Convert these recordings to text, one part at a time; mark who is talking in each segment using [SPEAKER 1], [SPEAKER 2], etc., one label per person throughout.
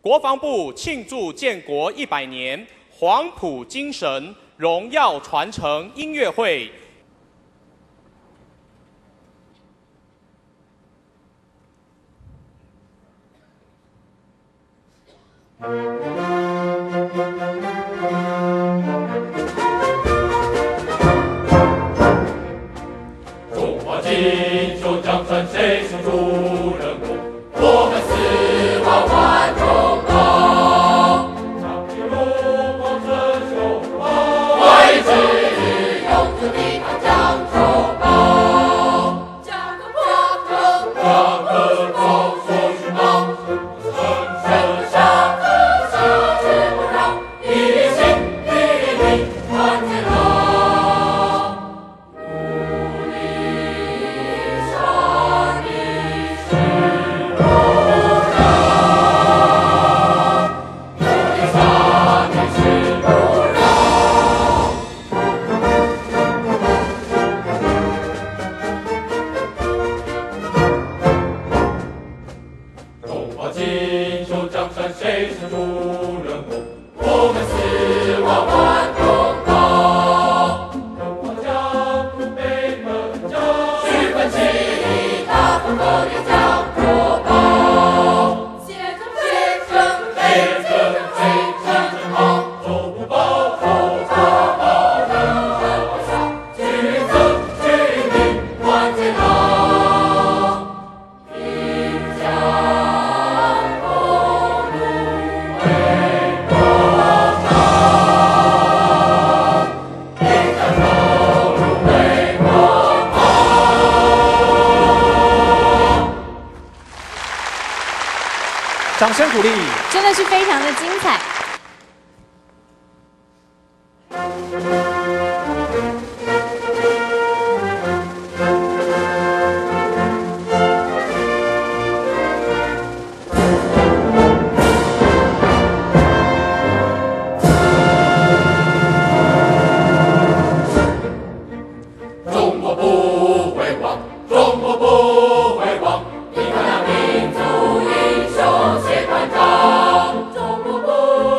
[SPEAKER 1] 国防部庆祝建国100年黄埔精神荣耀传承音乐会。
[SPEAKER 2] 中华锦绣江山谁是主人公？我们4万万同胞，长臂如风伸手抱，为志勇者抵抗江州堡，加个炮，说去冒，声响下绝不让，一心一力团结牢。谁是主人公？我们4万万同胞。中华江湖北门江，徐奔起义，大风和烈江国宝。写真好，走不保护大保人人上，举子举民团结牢，并将。
[SPEAKER 3] 掌声鼓励，
[SPEAKER 4] 真的是非常的精彩。
[SPEAKER 2] 中国不会忘，中国不会忘，你看那民族英雄写团章，中国不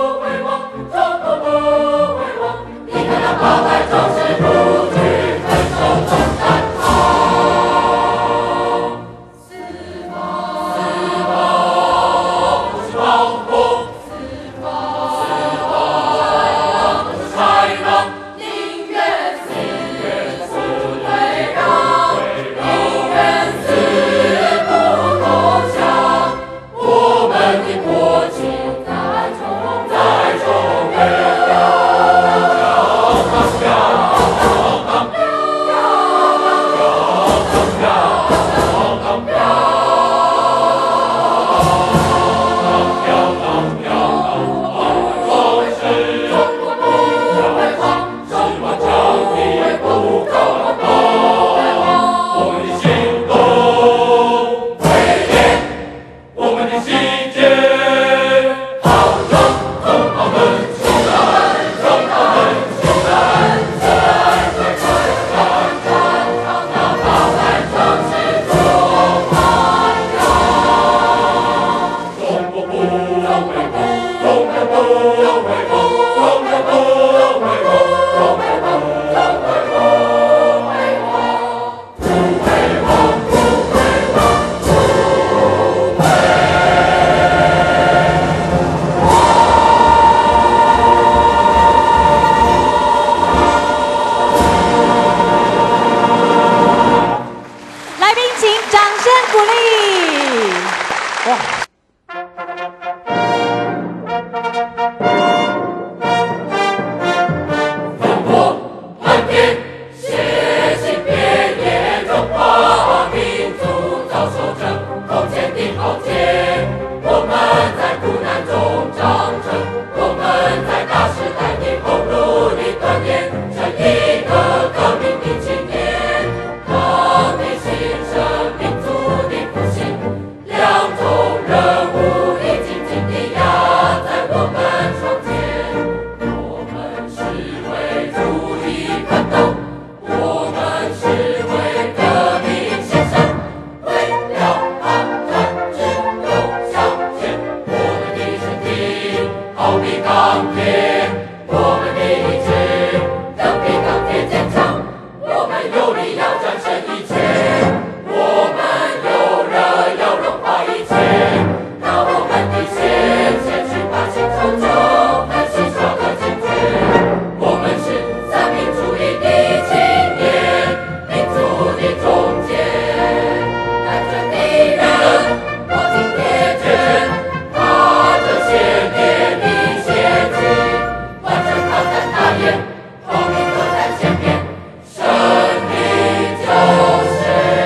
[SPEAKER 2] 好比钢铁，我们的意志更比钢铁坚强。我们有力要战胜一切，我们有热要融化一切。让我们的血前去把新成就和新烧的精绝。我们是三民主义的青年，民族的中坚，带着敌人破镜铁拳，踏着血液的血迹，完成抗战大业，光明都在前面，胜利就是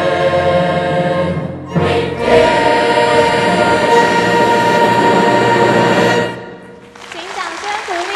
[SPEAKER 2] 明天。
[SPEAKER 4] 请掌声鼓励。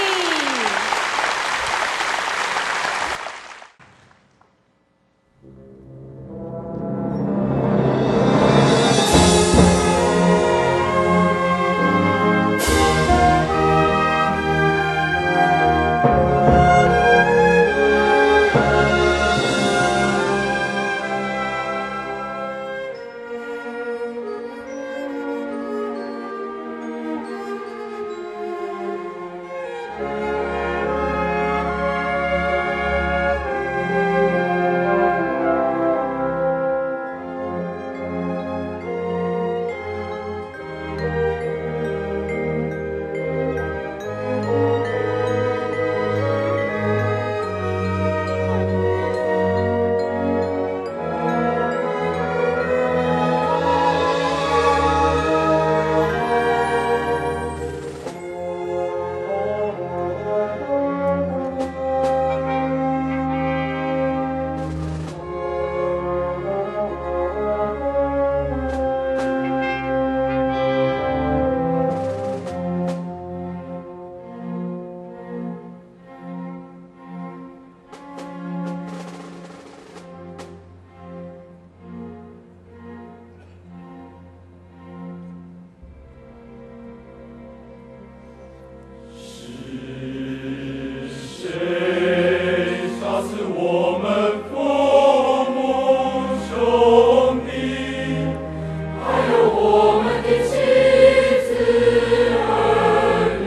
[SPEAKER 2] 谁杀死我们父母兄弟，还有我们的妻子儿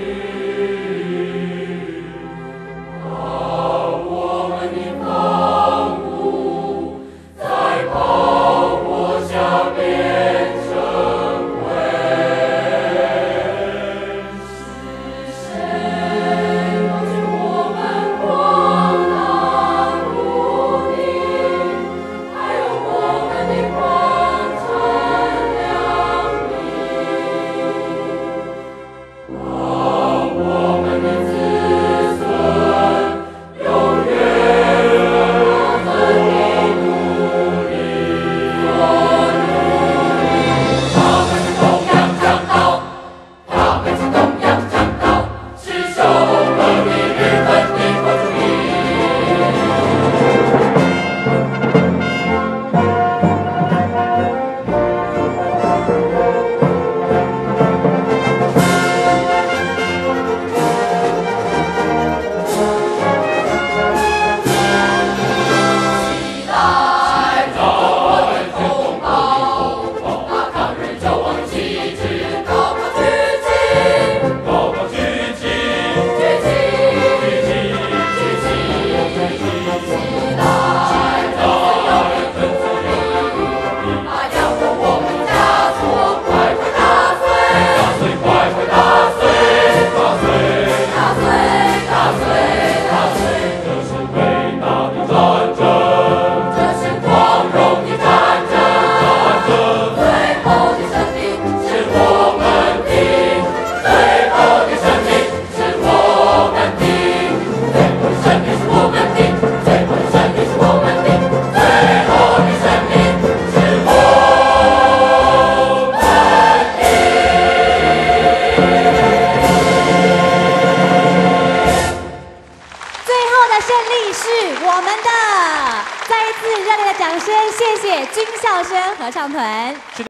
[SPEAKER 2] 女，把我们的房屋在炮火下变成灰？是谁夺去我们光大土地，还有我们的矿产粮米，把我们的子孙永远的奴隶，他们是东洋强盗，他们是东洋强盗，是凶恶的日本帝国主义。起来，我的同胞，把抗日救亡旗帜高高举起，高高举起，举起，举起，举起，举起！起来，粉碎力，把压迫我们枷锁快快打碎，打碎，快快打碎，打碎，打碎，打碎，打碎！这是伟大的战争，这是光荣的战争，战争！最后的胜利是我们的，最后的胜利是我们的，最后的胜利是我们的，最后的胜利是我们的，最后的胜利是我们的。
[SPEAKER 4] 最后的胜利是我们的！再一次热烈的掌声，谢谢军校生合唱团。